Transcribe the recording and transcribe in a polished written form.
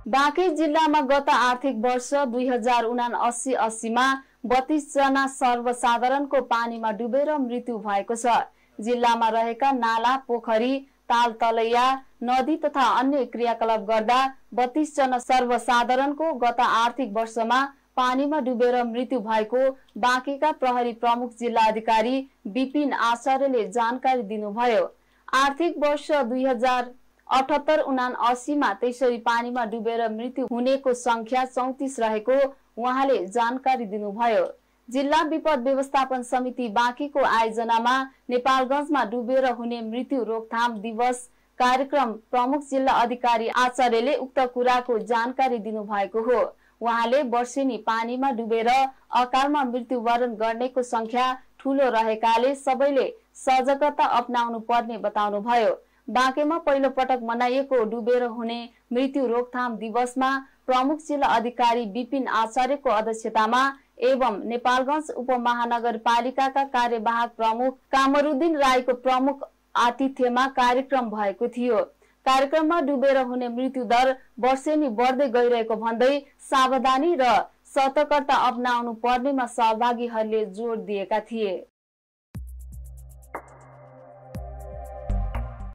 बाँके जिल्लामा गत आर्थिक वर्ष 2079-80 मा 32 जना सर्वसाधारणको पानीमा डुबेर मृत्यु भएको छ। जिल्लामा रहेका नाला, पोखरी, ताल तलैया, नदी तथा अन्य क्रियाकलाप गर्दा 32 जना सर्वसाधारणको गत आर्थिक वर्षमा पानीमा डुबेर मृत्यु भएको बाँकेका प्रहरी प्रमुख जिल्ला अधिकारी विपिन आचार्यले जानकारी दिनुभयो। आर्थिक वर्ष 2078-79 मा त्यसरी पानीमा डुबेर मृत्यु हुनेको संख्या 34 रहेको उहाँले जानकारी दिनुभयो। जिल्ला विपद व्यवस्थापन समिति बाँकेको आयोजनामा नेपालगञ्जमा डुबेर हुने मृत्यु रोकथाम दिवस कार्यक्रम प्रमुख जिल्ला अधिकारी आचार्यले उक्त कुराको जानकारी दिनुभएको हो। उहाँले वर्षेनी पानीमा डुबेर अकालमा मृत्युवरण गर्नेको संख्या ठूलो रहेकाले सबैले सजगता अपनाउनु पर्ने बताउनुभयो। बाँकेमा पहिलो पटक मनाइएको डुबेर हुने मृत्यु रोकथाम दिवसमा प्रमुख जिल्ला अधिकारी विपिन आचार्यको अध्यक्षतामा एवं नेपालगञ्ज उपमहानगरपालिकाका कार्यवाहक प्रमुख कामरुद्दिन राईको प्रमुख आतिथ्यमा कार्यक्रम भएको थियो। कार्यक्रममा डुबेर हुने मृत्यु दर वर्षेनी बढ्दै गइरहेको भन्दै सावधानी र सतर्कता अपनाउनु पर्नेमा सहभागीहरूले जोड दिएका थिए।